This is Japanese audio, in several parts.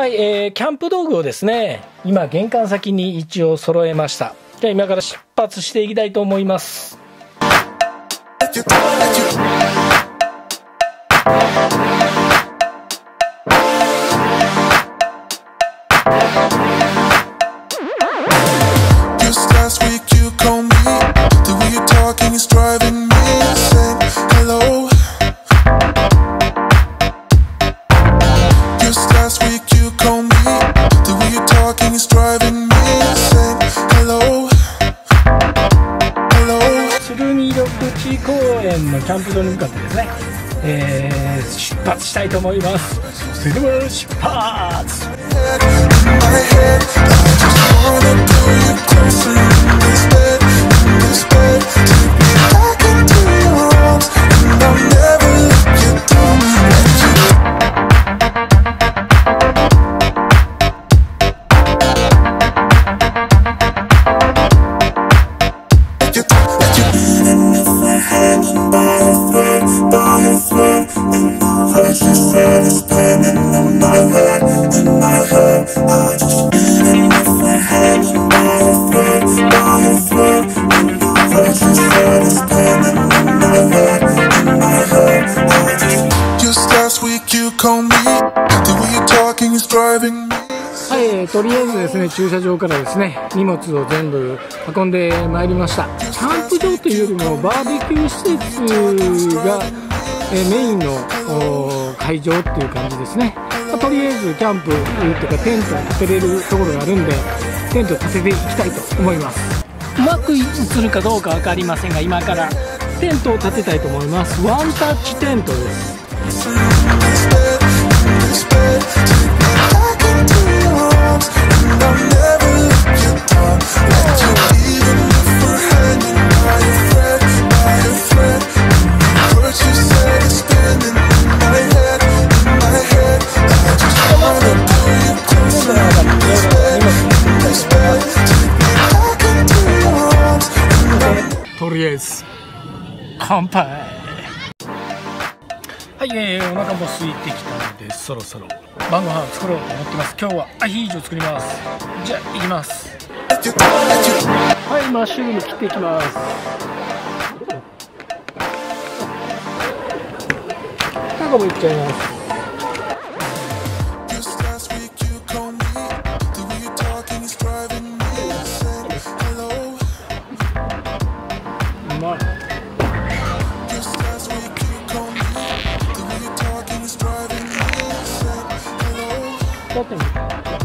はい、キャンプ道具をですね、今玄関先に一応揃えました。じゃあ今から出発していきたいと思います。鶴見緑地公園のキャンプ場に向かってですね、出発したいと思います。それでは出発。はい、とりあえずですね、駐車場からですね、荷物を全部運んでまいりました。キャンプ場というよりもバーベキュー施設がメインの会場っていう感じですね。とりあえずキャンプとかテントを立てれるところがあるんで、テントを立てていきたいと思います。うまく映るかどうか分かりませんが、今からテントを立てたいと思います。ワンタッチテントです。とりあえず乾杯。はい、お腹も空いてきたのでそろそろ晩ご飯作ろうと思ってます。今日はアヒージョ作ります。じゃあ行きます。はい、マッシュルーム切っていきます。タコもいっちゃいます。うまい。だってみたい。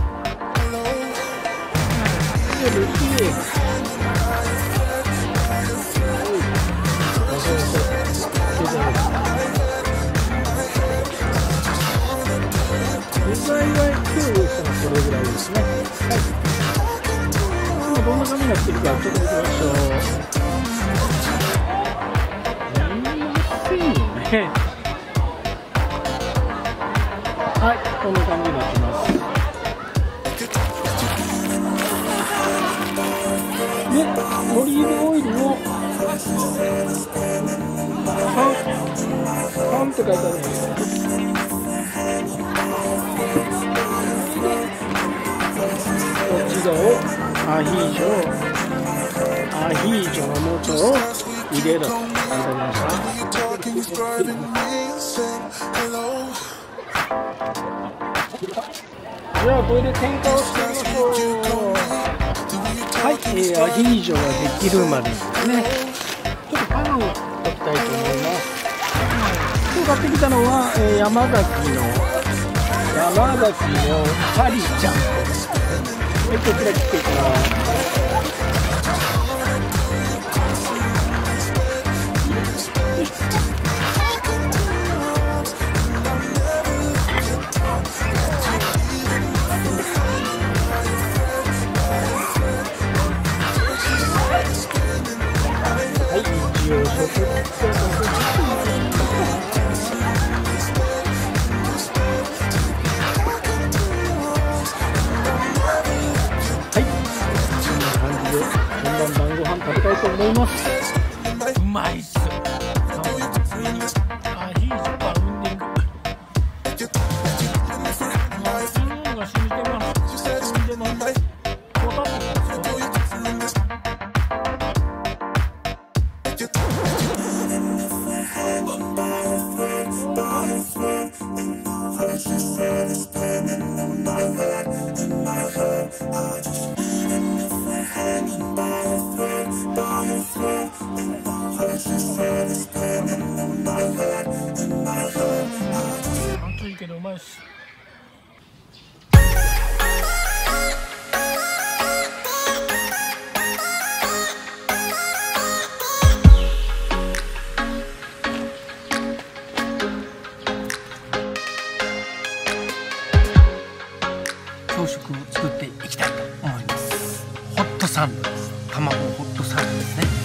具材は今日用意したのはこれぐらいですね。はい。今どんな感じになってるかちょっと見てみましょう。ませんよね。はい、こんな感じになってます。で、オリーブオイルを3って書いてあるんです。こっち側をアヒージョの素を入れると。わかりました。じゃあこれで添加をしてみましょう。はい、アヒージョができるまでですね。ちょっとパンを取りたいと思います。今日買ってきたのは、山崎のサリちゃん。こちら切っていきます。はい、一応晩ご飯食べたいと思います。うまいっす。アヒージョパウンディング。 が信じてます。信じて飲んだりこうたったんですよ。熱いけどうまいし。朝食を作っていきたいと思います。ホットサンドです。卵ホットサンドですね。